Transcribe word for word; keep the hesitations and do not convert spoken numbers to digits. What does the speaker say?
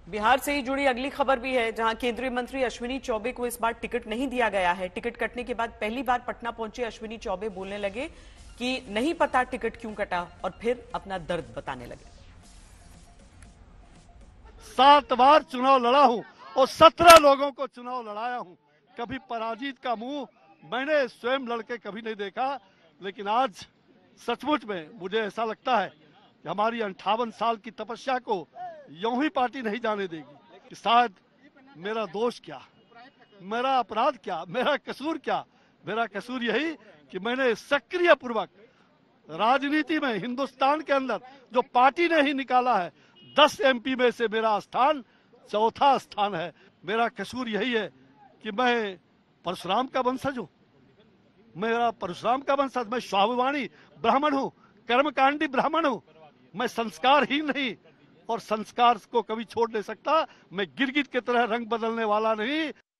बिहार से ही जुड़ी अगली खबर भी है, जहां केंद्रीय मंत्री अश्विनी चौबे को इस बार टिकट नहीं दिया गया है। टिकट कटने के बाद पहली बार पटना पहुंचे अश्विनी चौबे बोलने लगे कि नहीं पता टिकट क्यों कटा, और फिर अपना दर्द बताने लगे। सात बार चुनाव लड़ा हूं और सत्रह लोगों को चुनाव लड़ाया हूं। कभी पराजित का मुंह मैंने स्वयं लड़के कभी नहीं देखा, लेकिन आज सचमुच में मुझे ऐसा लगता है कि हमारी अंठावन साल की तपस्या को यूं ही पार्टी नहीं जाने देगी। कि शायद मेरा दोष क्या, मेरा अपराध क्या, मेरा कसूर क्या। मेरा कसूर यही कि मैंने सक्रिय पूर्वक राजनीति में हिंदुस्तान के अंदर जो पार्टी ने ही निकाला है, दस एमपी में से मेरा स्थान चौथा स्थान है। मेरा कसूर यही है कि मैं परशुराम का वंशज हूं, मेरा परशुराम का वंशज, मैं स्वाभिमानी ब्राह्मण हूं, कर्मकांडी ब्राह्मण हूं, मैं संस्कारहीन नहीं और संस्कार को कभी छोड़ नहीं सकता। मैं गिरगिट की तरह रंग बदलने वाला नहीं।